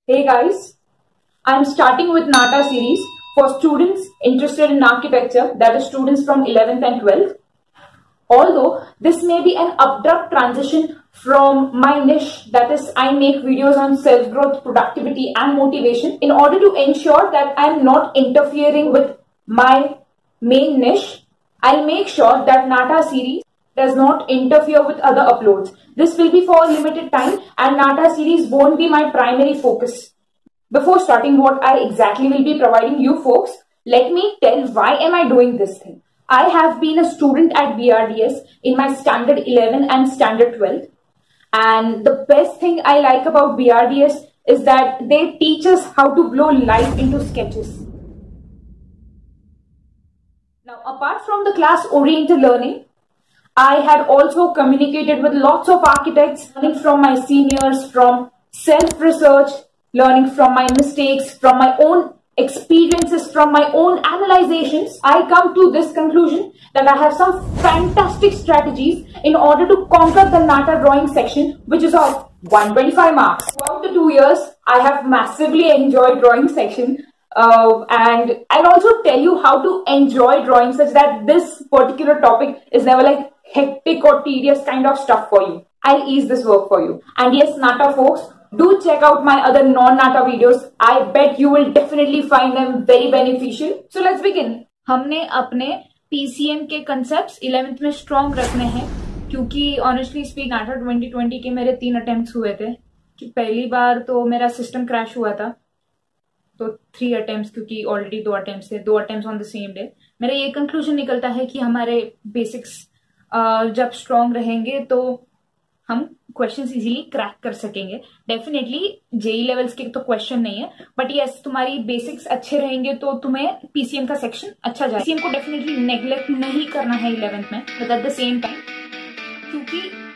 Hey guys, I'm starting with NATA series for students interested in architecture, that is students from 11th and 12th. Although this may be an abrupt transition from my niche, that is I make videos on self-growth, productivity and motivation. In order to ensure that I'm not interfering with my main niche, I'll make sure that NATA series does not interfere with other uploads. This will be for a limited time and NATA series won't be my primary focus. Before starting what I exactly will be providing you folks, let me tell why am I doing this thing. I have been a student at BRDS in my standard 11 and standard 12. And the best thing I like about BRDS is that they teach us how to blow life into sketches. Now, apart from the class-oriented learning, I had also communicated with lots of architects, learning from my seniors, from self-research, learning from my mistakes, from my own experiences, from my own analyzations. I come to this conclusion that I have some fantastic strategies in order to conquer the NATA drawing section, which is of 125 marks. Throughout the 2 years, I have massively enjoyed drawing section. And I'll also tell you how to enjoy drawing such that this particular topic is never like hectic or tedious kind of stuff for you. I'll ease this work for you. And yes, NATA folks, do check out my other non-NATA videos. I bet you will definitely find them very beneficial. So let's begin. हमने अपने PCM के concepts 11th में strong रखने हैं क्योंकि honestly speak NATA 2020 के मेरे 3 attempts हुए थे कि पहली बार तो मेरा system crash हुआ था तो 3 attempts क्योंकि already 2 attempts थे 2 attempts on the same day. मेरा ये conclusion निकलता है कि हमारे basics जब strong रहेंगे तो हम क्वेश्चंस इजीली क्रैक कर सकेंगे. डेफिनेटली जेई लेवल्स के तो क्वेश्चन नहीं है बट यस तुम्हारी बेसिक्स अच्छे रहेंगे तो तुम्हें पीसीएम का सेक्शन अच्छा जाए. पीसीएम को डेफिनेटली नेग्लेक्ट नहीं करना है 11th में but at the same time क्योंकि